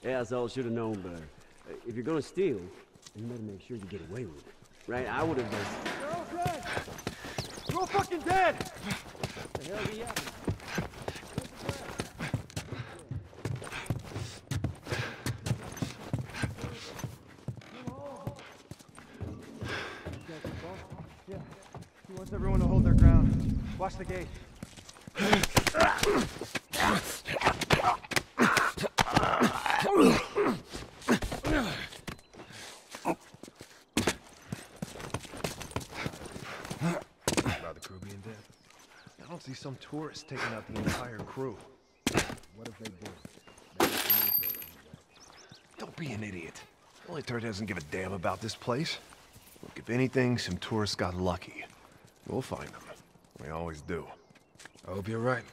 Yeah, that's all. Should have known better. If you're gonna steal, you better make sure you get away with it. Right? I would have been... You're all dead! You're all fucking dead! What the hell are you happening? Yeah. He wants everyone to hold their ground. Watch the gate. About the crew being dead? I don't see some tourists taking out the entire crew. What if they did? Don't be an idiot. The military doesn't give a damn about this place. Look, if anything, some tourists got lucky. We'll find them. We always do. I hope you're right.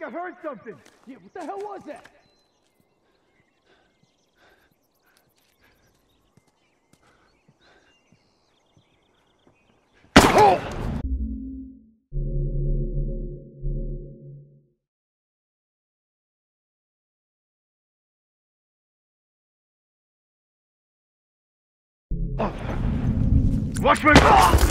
I heard something. Yeah, what the hell was that? Watch my...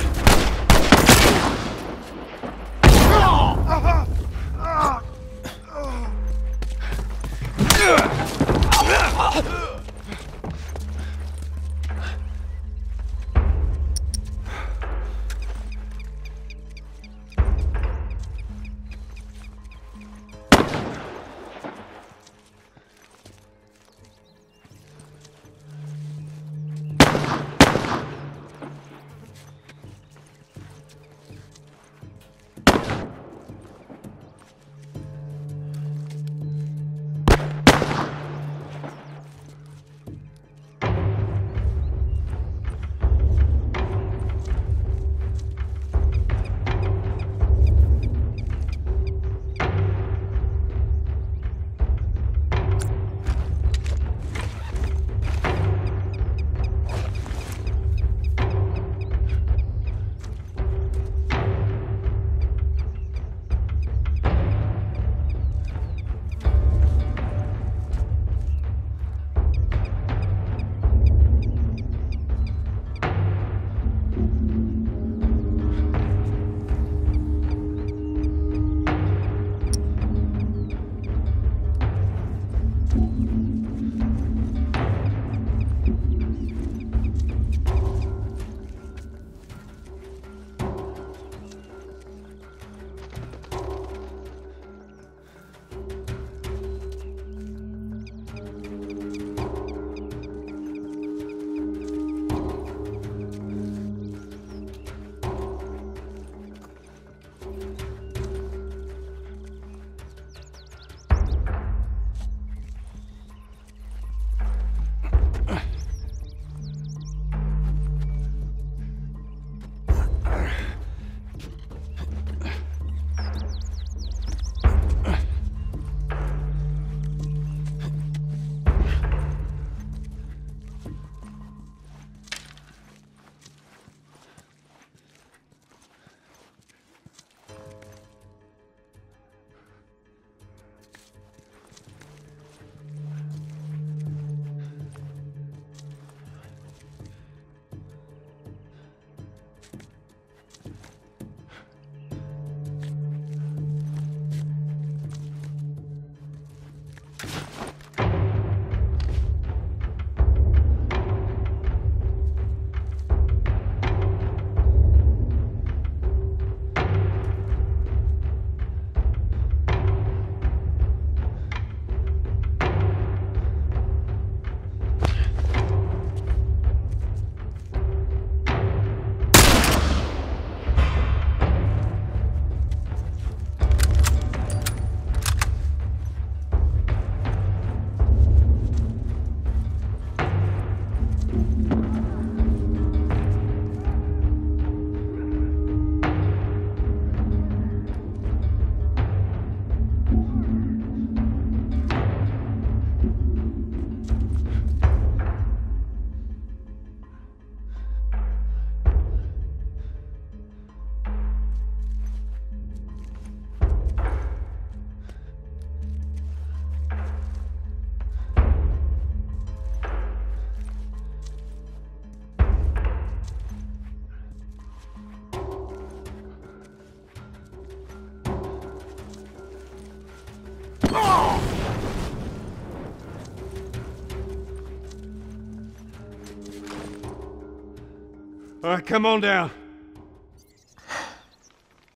All right, come on down.